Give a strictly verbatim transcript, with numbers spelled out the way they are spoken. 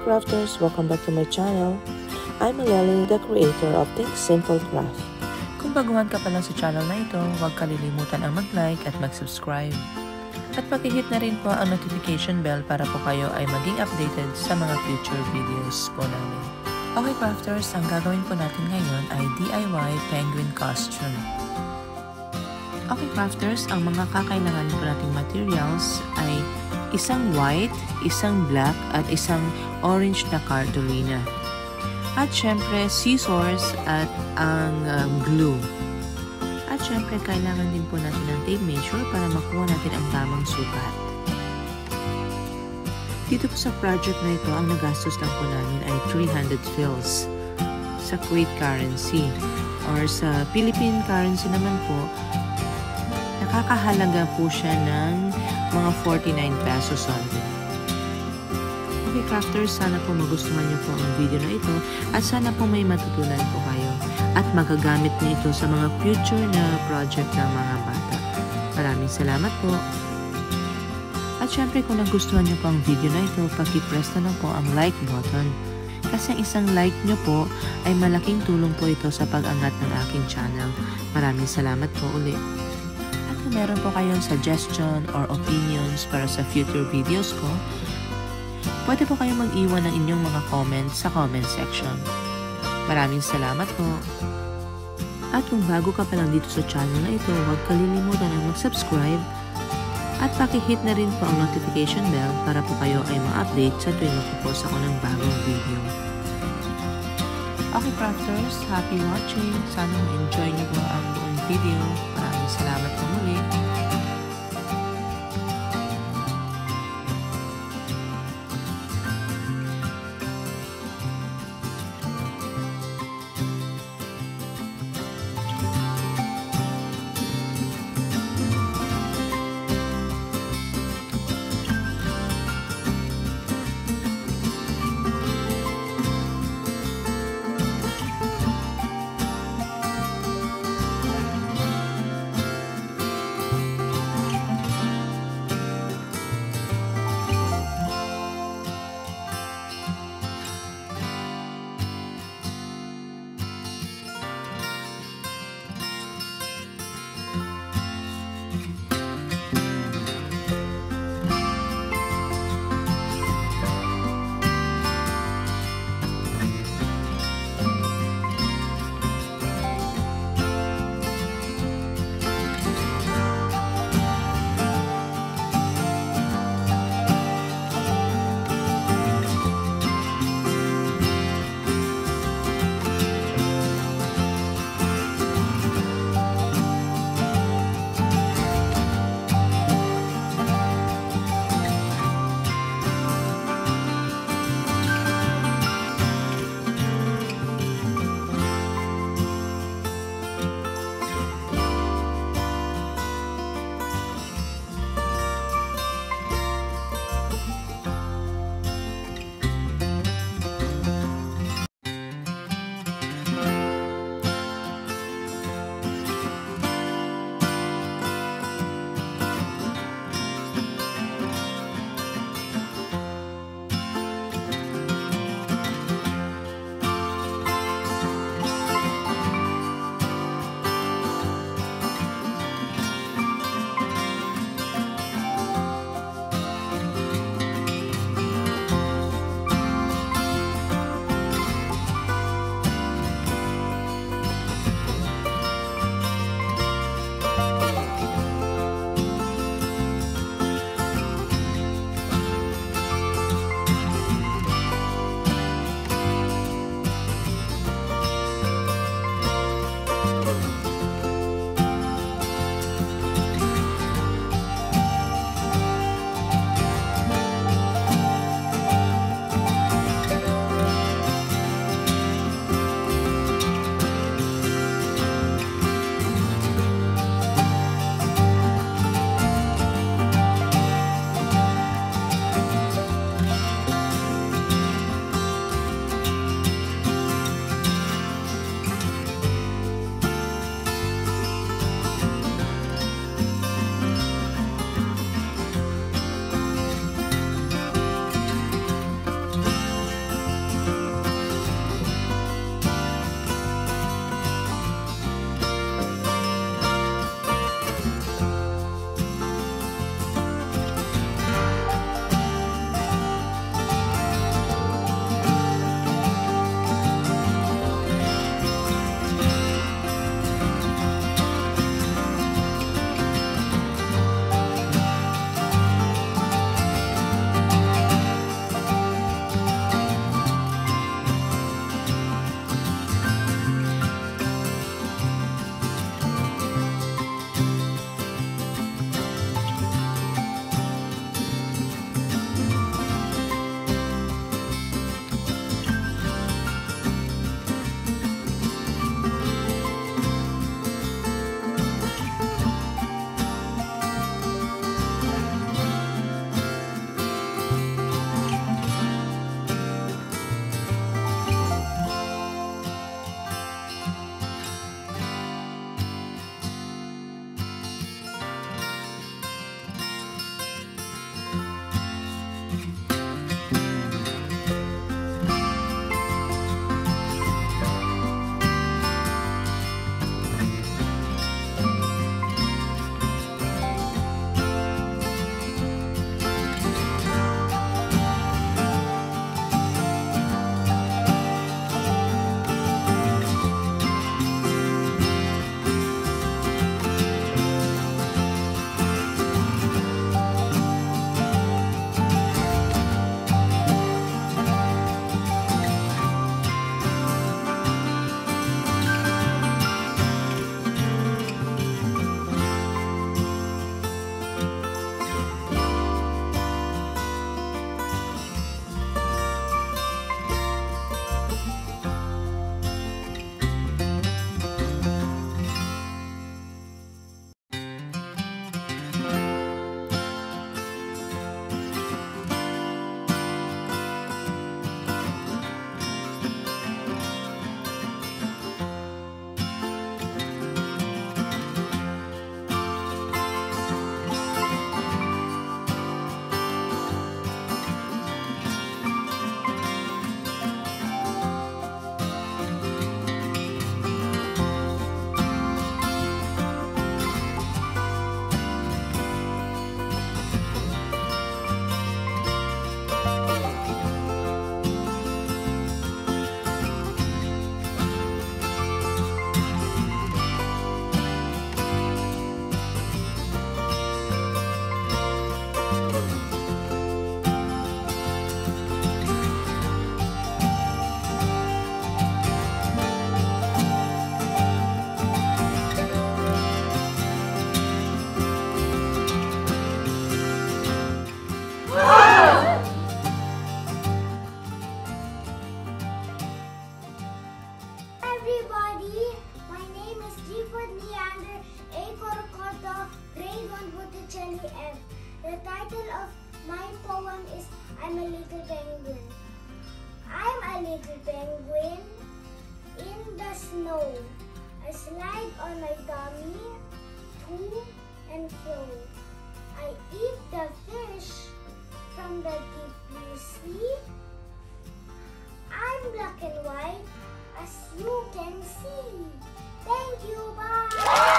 crafters! Welcome back to my channel. I'm Maleli, the creator of ThinkSimple Craft. Kung baguhan ka pa lang sa channel na ito, huwag kalilimutan ang mag-like at mag-subscribe. At pag-hit na rin po ang notification bell para po kayo ay maging updated sa mga future videos po namin. Okay crafters, ang gagawin po natin ngayon ay D I Y penguin costume. Okay crafters, ang mga kakailangan po nating materials ay isang white, isang black, at isang orange na Cartolina. At syempre, scissors at ang um, glue. At syempre, kailangan din po natin ng tape measure para makuha natin ang tamang sukat. Dito po sa project na ito, ang nagastos lang po namin ay three hundred fils sa Kuwait currency. Or sa Philippine currency naman po, nakakahalaga po siya ng mga forty-nine pesos only. Okay crafters, sana po magustuhan niyo po ang video na ito at sana po may matutunan po kayo at magagamit niyo ito sa mga future na project ng mga bata. Maraming salamat po. At syempre kung nagustuhan niyo po ang video na ito, paki-press na lang po ang like button. Kasi ang isang like niyo po ay malaking tulong po ito sa pag-angat ng aking channel. Maraming salamat po ulit. Kung meron po kayong suggestion or opinions para sa future videos ko, pwede po kayong mag-iwan ng inyong mga comments sa comment section. Maraming salamat po. At kung bago ka pa lang dito sa channel na ito, huwag kalilimutan na mag-subscribe at paki-hit na rin po ang notification bell para po kayo ay ma-update sa tuwing magpo-post ako ng bagong video. Okay crafters, happy watching. Sana ma-enjoy niyo po ang buong video. Maraming salamat po muli. one is I'm a little penguin. I'm a little penguin in the snow. I slide on my tummy to and fro. I eat the fish from the deep blue sea. I'm black and white, as you can see. Thank you, bye!